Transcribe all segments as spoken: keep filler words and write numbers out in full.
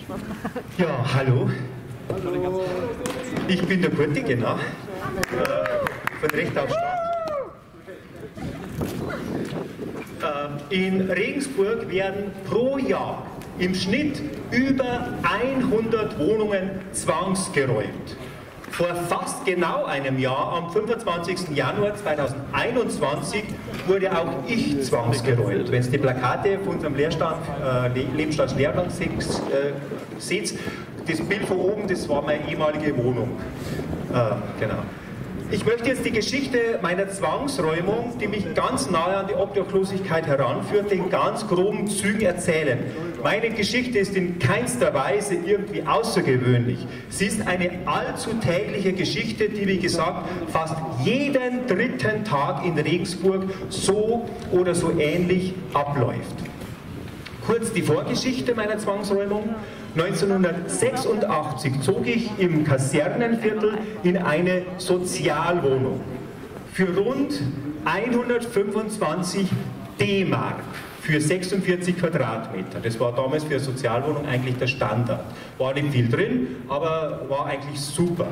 Ja, hallo. Ich bin der Kurti, genau. Von Recht auf Stadt. In Regensburg werden pro Jahr im Schnitt über hundert Wohnungen zwangsgeräumt. Vor fast genau einem Jahr, am fünfundzwanzigsten Januar zweitausendeinundzwanzig, wurde auch ich zwangsgeräumt. Wenn Sie die Plakate von unserem Lehrstand, äh, Lebensstarts-Lehrgang äh, seht, das Bild von oben, das war meine ehemalige Wohnung. Äh, genau. Ich möchte jetzt die Geschichte meiner Zwangsräumung, die mich ganz nahe an die Obdachlosigkeit heranführt, in ganz groben Zügen erzählen. Meine Geschichte ist in keinster Weise irgendwie außergewöhnlich. Sie ist eine allzu tägliche Geschichte, die, wie gesagt, fast jeden dritten Tag in Regensburg so oder so ähnlich abläuft. Kurz die Vorgeschichte meiner Zwangsräumung. neunzehnhundertsechsundachtzig zog ich im Kasernenviertel in eine Sozialwohnung für rund hundertfünfundzwanzig D-Mark für sechsundvierzig Quadratmeter. Das war damals für eine Sozialwohnung eigentlich der Standard. War nicht viel drin, aber war eigentlich super.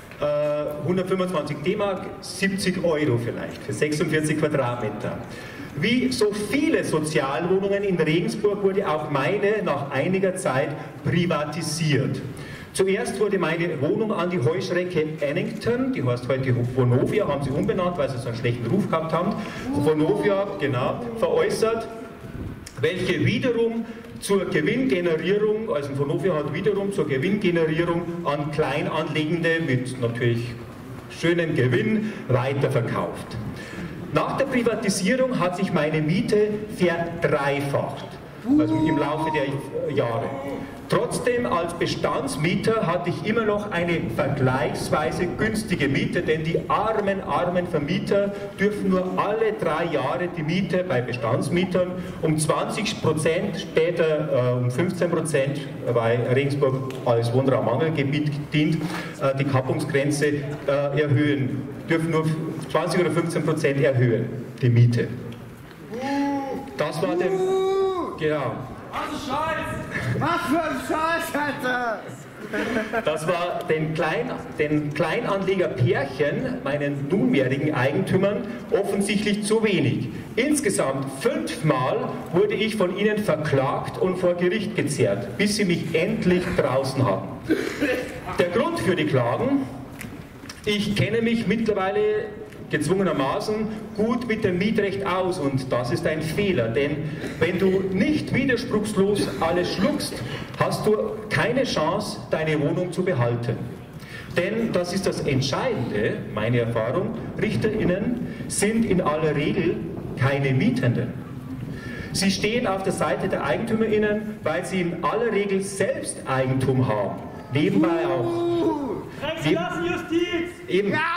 Äh, hundertfünfundzwanzig D-Mark, siebzig Euro vielleicht für sechsundvierzig Quadratmeter. Wie so viele Sozialwohnungen in Regensburg wurde auch meine nach einiger Zeit privatisiert. Zuerst wurde meine Wohnung an die Heuschrecke Annington, die heißt heute Vonovia, haben sie umbenannt, weil sie so einen schlechten Ruf gehabt haben, Vonovia, genau, veräußert, welche wiederum zur Gewinngenerierung, also Vonovia hat wiederum zur Gewinngenerierung an Kleinanlegende mit natürlich schönem Gewinn weiterverkauft. Nach der Privatisierung hat sich meine Miete verdreifacht, also im Laufe der Jahre. Trotzdem als Bestandsmieter hatte ich immer noch eine vergleichsweise günstige Miete, denn die armen, armen Vermieter dürfen nur alle drei Jahre die Miete bei Bestandsmietern um zwanzig Prozent, später äh, um fünfzehn Prozent, weil Regensburg als Wohnraummangelgebiet dient, äh, die Kappungsgrenze äh, erhöhen, dürfen nur zwanzig oder fünfzehn Prozent erhöhen, die Miete. Das war der... Genau. Was Scheiß! Was für ein Scheiß, Alter! Das war den, Klein, den Kleinanlegerpärchen, meinen nunmehrigen Eigentümern, offensichtlich zu wenig. Insgesamt fünfmal wurde ich von ihnen verklagt und vor Gericht gezerrt, bis sie mich endlich draußen hatten. Der Grund für die Klagen: Ich kenne mich mittlerweile gezwungenermaßen gut mit dem Mietrecht aus und das ist ein Fehler, denn wenn du nicht widerspruchslos alles schluckst, hast du keine Chance, deine Wohnung zu behalten. Denn das ist das Entscheidende, meine Erfahrung, RichterInnen sind in aller Regel keine Mietenden. Sie stehen auf der Seite der EigentümerInnen, weil sie in aller Regel selbst Eigentum haben. Nebenbei auch. Klassenjustiz! Eben, ja.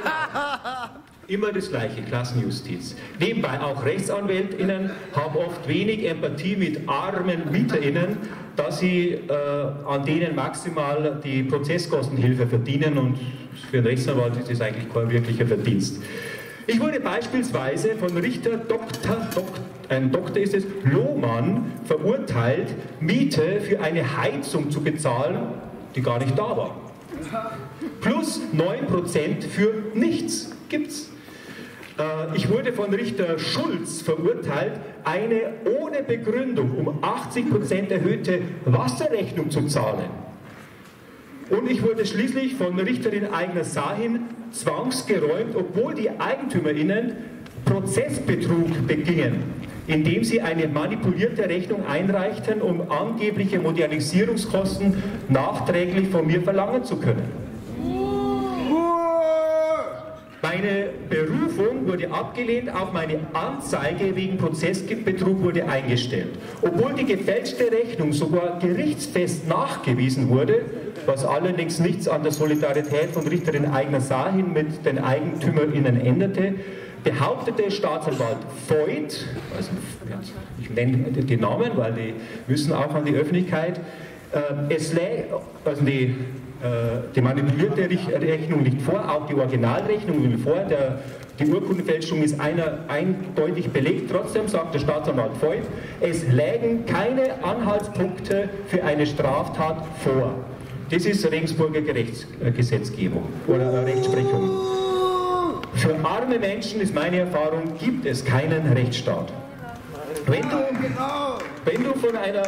Immer das Gleiche, Klassenjustiz. Nebenbei auch RechtsanwältInnen haben oft wenig Empathie mit armen MieterInnen, da sie äh, an denen maximal die Prozesskostenhilfe verdienen und für einen Rechtsanwalt ist das eigentlich kein wirklicher Verdienst. Ich wurde beispielsweise von Richter Doktor, Doktor ein Doktor ist es, Lohmann verurteilt, Miete für eine Heizung zu bezahlen, die gar nicht da war. Plus neun Prozent für nichts gibt's. Ich wurde von Richter Schulz verurteilt, eine ohne Begründung um achtzig Prozent erhöhte Wasserrechnung zu zahlen. Und ich wurde schließlich von Richterin Eigner-Sahin zwangsgeräumt, obwohl die EigentümerInnen Prozessbetrug begingen, indem sie eine manipulierte Rechnung einreichten, um angebliche Modernisierungskosten nachträglich von mir verlangen zu können. Meine Berufung wurde abgelehnt, auch meine Anzeige wegen Prozessbetrug wurde eingestellt. Obwohl die gefälschte Rechnung sogar gerichtsfest nachgewiesen wurde, was allerdings nichts an der Solidarität von Richterin Eigner-Sahin mit den EigentümerInnen änderte, behauptete Staatsanwalt Voigt, also ich nenne die Namen, weil die müssen auch an die Öffentlichkeit, äh, es läge, also die Die manipulierte Rechnung liegt vor, auch die Originalrechnung liegt vor. Der Die Urkundenfälschung ist einer, eindeutig belegt. Trotzdem sagt der Staatsanwalt Voigt, es lägen keine Anhaltspunkte für eine Straftat vor. Das ist Regensburger Gesetzgebung oder Rechtsprechung. Für arme Menschen, ist meine Erfahrung, gibt es keinen Rechtsstaat. Wenn du, wenn du von einer...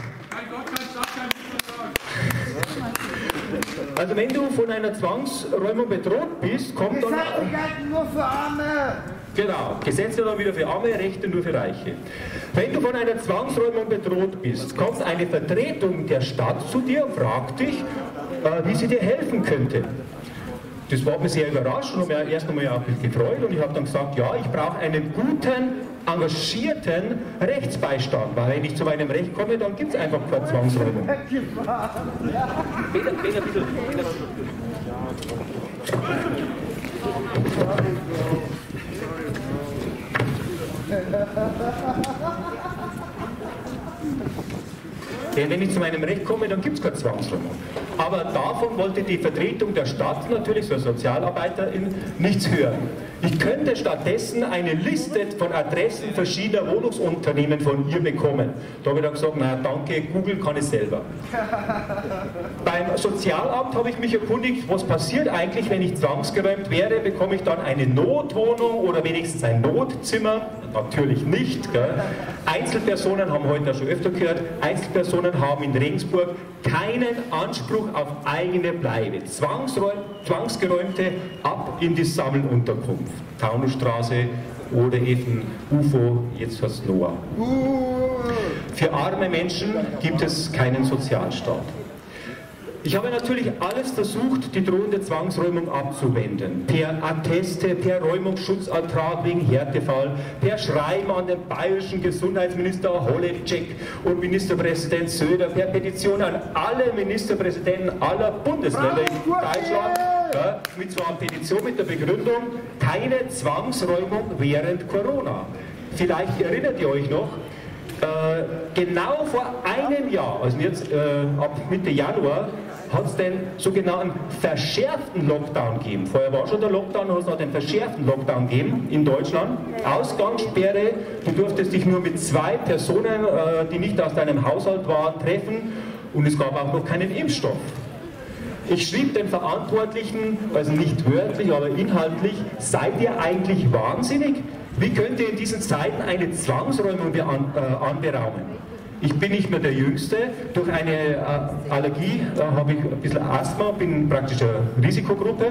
Also wenn du von einer Zwangsräumung bedroht bist, kommt dann... Gesetze gelten nur für Arme! Genau, Gesetze dann wieder für Arme, Rechte nur für Reiche. Wenn du von einer Zwangsräumung bedroht bist, kommt eine Vertretung der Stadt zu dir und fragt dich, äh, wie sie dir helfen könnte. Das war mir sehr überrascht und habe mich erst einmal auch gefreut und ich habe dann gesagt, ja, ich brauche einen guten, engagierten Rechtsbeistand, weil wenn ich zu meinem Recht komme, dann gibt es einfach keine Zwangsräumung. Peter, Peter, bitte. Denn wenn ich zu meinem Recht komme, dann gibt es keine Zwangsräumung. Aber davon wollte die Vertretung der Stadt natürlich, so eine Sozialarbeiterin, nichts hören. Ich könnte stattdessen eine Liste von Adressen verschiedener Wohnungsunternehmen von ihr bekommen. Da habe ich dann gesagt, na danke, Google kann ich selber. Beim Sozialamt habe ich mich erkundigt, was passiert eigentlich, wenn ich zwangsgeräumt wäre, bekomme ich dann eine Notwohnung oder wenigstens ein Notzimmer? Natürlich nicht. Gell? Einzelpersonen haben heute ja schon öfter gehört, Einzelpersonen haben in Regensburg keinen Anspruch auf eigene Bleibe. Zwangsgeräumte ab in die Sammelunterkunft. Taunusstraße oder eben U F O, jetzt heißt es Noah. Für arme Menschen gibt es keinen Sozialstaat. Ich habe natürlich alles versucht, die drohende Zwangsräumung abzuwenden. Per Atteste, per Räumungsschutzantrag wegen Härtefall, per Schreiben an den bayerischen Gesundheitsminister Holecek und Ministerpräsident Söder, per Petition an alle Ministerpräsidenten aller Bundesländer in Deutschland, ja, mit so einer Petition mit der Begründung, keine Zwangsräumung während Corona. Vielleicht erinnert ihr euch noch, äh, genau vor einem Jahr, also jetzt äh, ab Mitte Januar, hat es den sogenannten verschärften Lockdown gegeben. Vorher war schon der Lockdown, hat es noch den verschärften Lockdown gegeben in Deutschland. Ausgangssperre, du durftest dich nur mit zwei Personen, äh, die nicht aus deinem Haushalt waren, treffen und es gab auch noch keinen Impfstoff. Ich schrieb den Verantwortlichen, also nicht wörtlich, aber inhaltlich, seid ihr eigentlich wahnsinnig? Wie könnt ihr in diesen Zeiten eine Zwangsräumung an, äh, anberaumen? Ich bin nicht mehr der Jüngste. Durch eine äh, Allergie äh, habe ich ein bisschen Asthma, bin praktisch eine Risikogruppe.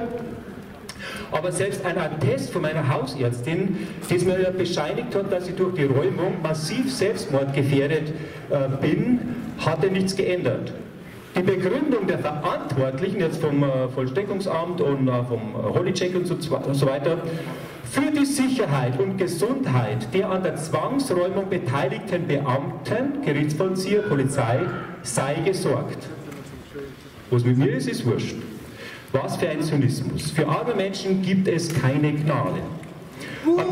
Aber selbst ein Attest von meiner Hausärztin, das mir bescheinigt hat, dass ich durch die Räumung massiv selbstmordgefährdet äh, bin, hatte nichts geändert. Die Begründung der Verantwortlichen, jetzt vom äh, Vollstreckungsamt und äh, vom Holecek und so, und so weiter, für die Sicherheit und Gesundheit der an der Zwangsräumung beteiligten Beamten, Gerichtsvollzieher, Polizei, sei gesorgt. Was mit mir ist, ist wurscht. Was für ein Zynismus. Für arme Menschen gibt es keine Gnade. Am,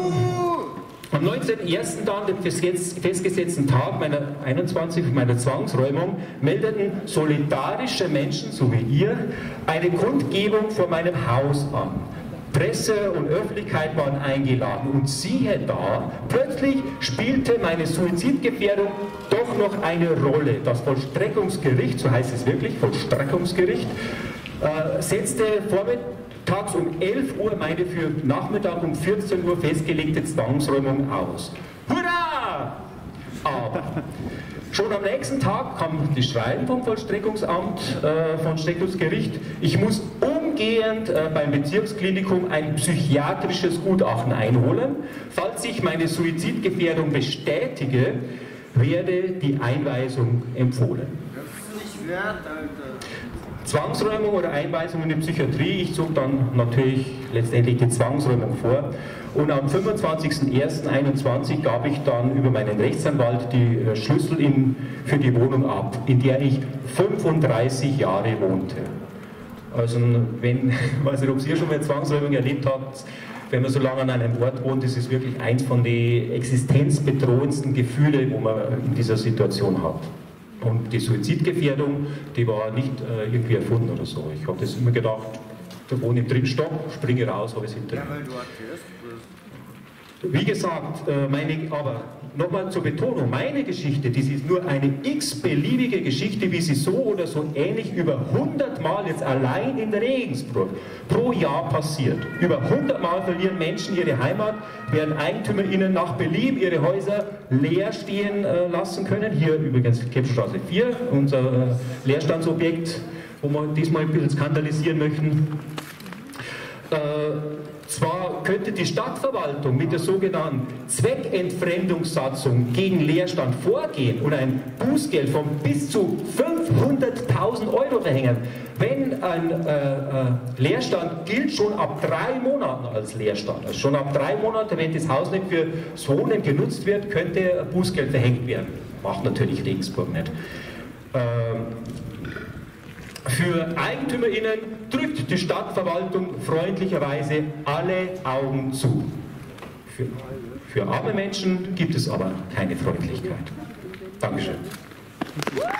am neunzehnten ersten dann, dem festgesetzten Tag meiner einundzwanzig meiner Zwangsräumung, meldeten solidarische Menschen, so wie ihr, eine Kundgebung vor meinem Haus an. Presse und Öffentlichkeit waren eingeladen und siehe da, plötzlich spielte meine Suizidgefährdung doch noch eine Rolle. Das Vollstreckungsgericht, so heißt es wirklich, Vollstreckungsgericht, äh, setzte vormittags um elf Uhr meine für Nachmittag um vierzehn Uhr festgelegte Zwangsräumung aus. Hurra! Aber schon am nächsten Tag kam das Schreiben vom Vollstreckungsamt, äh, vom Vollstreckungsgericht, ich muss umgehend äh, beim Bezirksklinikum ein psychiatrisches Gutachten einholen. Falls ich meine Suizidgefährdung bestätige, werde die Einweisung empfohlen. Das ist nicht wert, Alter. Zwangsräumung oder Einweisung in die Psychiatrie, ich zog dann natürlich letztendlich die Zwangsräumung vor. Und am fünfundzwanzigsten ersten einundzwanzig gab ich dann über meinen Rechtsanwalt die Schlüssel in, für die Wohnung ab, in der ich fünfunddreißig Jahre wohnte. Also wenn, ich weiß nicht, ob ihr schon mal eine Zwangsräumung erlebt habt, wenn man so lange an einem Ort wohnt, das ist wirklich eins von den existenzbedrohendsten Gefühlen, wo man in dieser Situation hat. Und die Suizidgefährdung, die war nicht äh, irgendwie erfunden oder so. Ich habe das immer gedacht, Da wohne ich drin, stopp, springe raus, habe ich es hinter mir. Ja, weil du Atheist bist. Wie gesagt, meine, aber nochmal zur Betonung, meine Geschichte, das ist nur eine x-beliebige Geschichte, wie sie so oder so ähnlich über hundert Mal jetzt allein in Regensburg pro Jahr passiert. Über hundert Mal verlieren Menschen ihre Heimat, werden EigentümerInnen nach Belieben ihre Häuser leer stehen lassen können. Hier übrigens Kempstraße vier, unser Leerstandsobjekt, wo wir diesmal ein bisschen skandalisieren möchten. Äh, Zwar könnte die Stadtverwaltung mit der sogenannten Zweckentfremdungssatzung gegen Leerstand vorgehen und ein Bußgeld von bis zu fünfhunderttausend Euro verhängen, wenn ein äh, äh, Leerstand gilt schon ab drei Monaten als Leerstand. Also schon ab drei Monaten, wenn das Haus nicht fürs Wohnen genutzt wird, könnte ein Bußgeld verhängt werden. Macht natürlich Regensburg nicht. Ähm, Für EigentümerInnen drückt die Stadtverwaltung freundlicherweise alle Augen zu. Für, für arme Menschen gibt es aber keine Freundlichkeit. Dankeschön.